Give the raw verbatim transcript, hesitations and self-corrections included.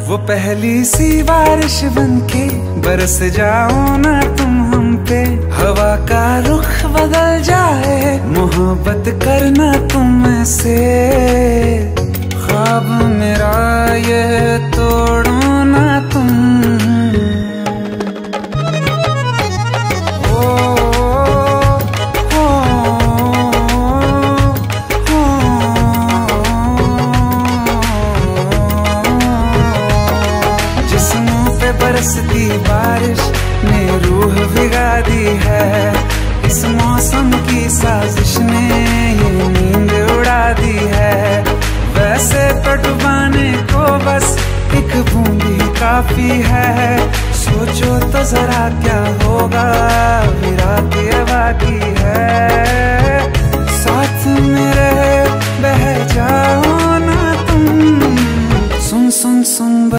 वो पहली सी बारिश बनके बरस जाओ ना तुम हम पे, हवा का रुख बदल जाए मोहब्बत करना तुम से। ख्वाब मेरा ये तोड़ो ना तुम। बरसती बारिश ने रूह भिगा दी है, इस मौसम की साजिश ने ये नींद उड़ा दी है। वैसे तो डुबाने को बस एक बूंद ही काफी है, सोचो तो जरा क्या होगा, अभी रात ये बाकी है।